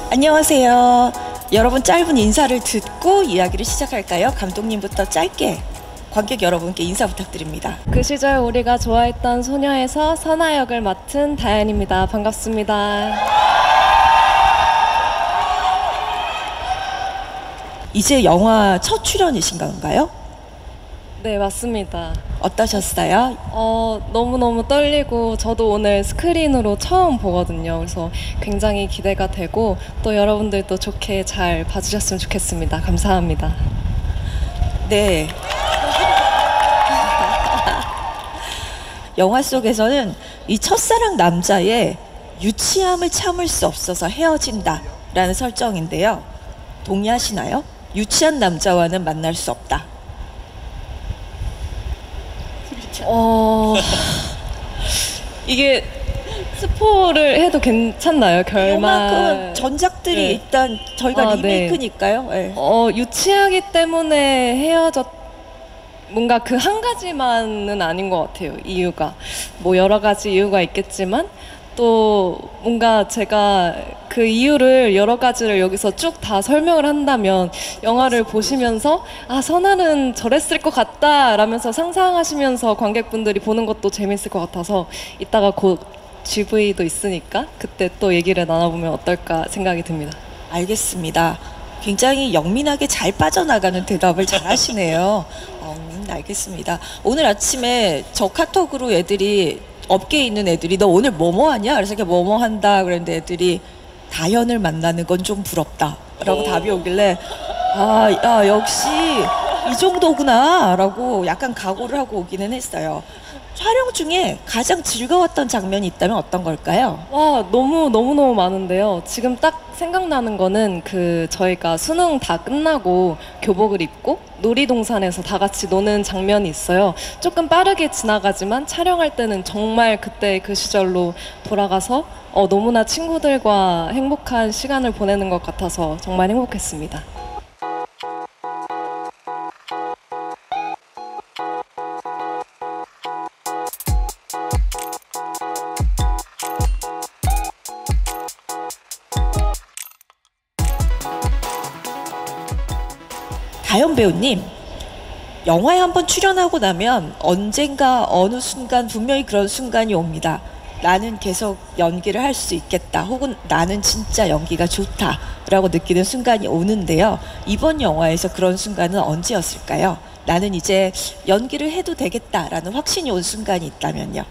안녕하세요. 여러분 짧은 인사를 듣고 이야기를 시작할까요? 감독님부터 짧게 관객 여러분께 인사 부탁드립니다. 그 시절 우리가 좋아했던 소녀에서 선아 역을 맡은 다현입니다. 반갑습니다. 이제 영화 첫 출연이신 건가요? 네, 맞습니다. 어떠셨어요? 너무너무 떨리고 저도 오늘 스크린으로 처음 보거든요. 그래서 굉장히 기대가 되고 또 여러분들도 좋게 잘 봐주셨으면 좋겠습니다. 감사합니다. 네. 영화 속에서는 이 첫사랑 남자의 유치함을 참을 수 없어서 헤어진다 라는 설정인데요. 동의하시나요? 유치한 남자와는 만날 수 없다. 이게 스포를 해도 괜찮나요? 요만큼 전작들이 네. 일단 저희가 리메이크니까요. 네. 네. 유치하기 때문에 헤어졌 뭔가 그 한 가지만은 아닌 것 같아요. 이유가 뭐 여러 가지 이유가 있겠지만 또 뭔가 제가 그 이유를 여러 가지를 여기서 쭉 다 설명을 한다면 영화를 보시면서 아 선아는 저랬을 것 같다 라면서 상상하시면서 관객분들이 보는 것도 재밌을 것 같아서 이따가 곧 GV도 있으니까 그때 또 얘기를 나눠보면 어떨까 생각이 듭니다. 알겠습니다. 굉장히 영민하게 잘 빠져나가는 대답을 잘 하시네요. 알겠습니다. 오늘 아침에 저 카톡으로 애들이 업계에 있는 애들이 너 오늘 뭐뭐 하냐? 그래서 이렇게 뭐뭐 한다 그랬는데 애들이 다현을 만나는 건 좀 부럽다 라고 답이 오길래 아, 야, 역시 이 정도구나 라고 약간 각오를 하고 오기는 했어요. 촬영 중에 가장 즐거웠던 장면이 있다면 어떤 걸까요? 와, 너무 많은데요. 지금 딱 생각나는 거는 저희가 수능 다 끝나고 교복을 입고 놀이동산에서 다 같이 노는 장면이 있어요. 조금 빠르게 지나가지만 촬영할 때는 정말 그때 그 시절로 돌아가서 너무나 친구들과 행복한 시간을 보내는 것 같아서 정말 행복했습니다. 다현 배우님, 영화에 한번 출연하고 나면 언젠가 어느 순간 분명히 그런 순간이 옵니다. 나는 계속 연기를 할 수 있겠다 혹은 나는 진짜 연기가 좋다 라고 느끼는 순간이 오는데요. 이번 영화에서 그런 순간은 언제였을까요? 나는 이제 연기를 해도 되겠다라는 확신이 온 순간이 있다면요.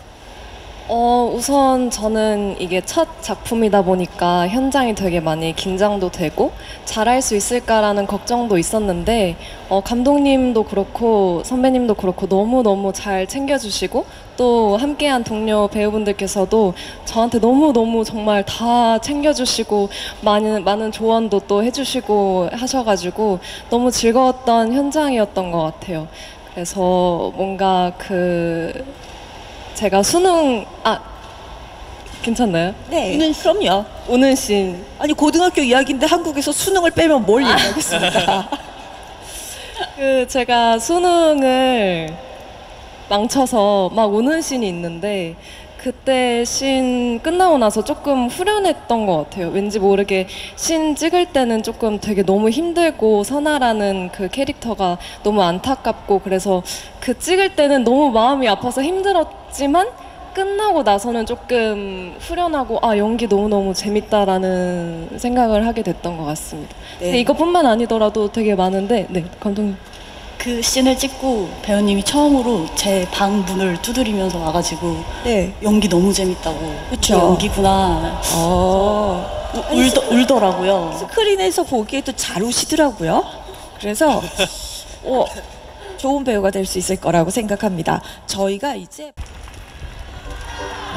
우선 저는 이게 첫 작품이다 보니까 현장이 되게 많이 긴장도 되고 잘할 수 있을까라는 걱정도 있었는데 감독님도 그렇고 선배님도 그렇고 너무너무 잘 챙겨주시고 또 함께한 동료 배우분들께서도 저한테 너무너무 정말 다 챙겨주시고 많은 조언도 또 해주시고 하셔가지고 너무 즐거웠던 현장이었던 것 같아요. 그래서 뭔가 제가 수능 괜찮나요? 네, 그럼요. 우는 씬. 아니 고등학교 이야기인데 한국에서 수능을 빼면 뭘 얘기하겠습니까? 제가 수능을 망쳐서 막 우는 씬이 있는데 그때 씬 끝나고 나서 조금 후련했던 것 같아요. 왠지 모르게 씬 찍을 때는 조금 되게 너무 힘들고 선아라는 그 캐릭터가 너무 안타깝고 그래서 찍을 때는 너무 마음이 아파서 힘들었지만 끝나고 나서는 조금 후련하고 연기 너무너무 재밌다라는 생각을 하게 됐던 것 같습니다. 네. 근데 이것뿐만 아니더라도 되게 많은데 네, 감독님. 그 씬을 찍고 배우님이 처음으로 제 방 문을 두드리면서 와가지고 네. 연기 너무 재밌다고. 그쵸. 연기구나. 울더라고요. 스크린에서 보기에도 잘 우시더라고요. 그래서 좋은 배우가 될 수 있을 거라고 생각합니다. 저희가 이제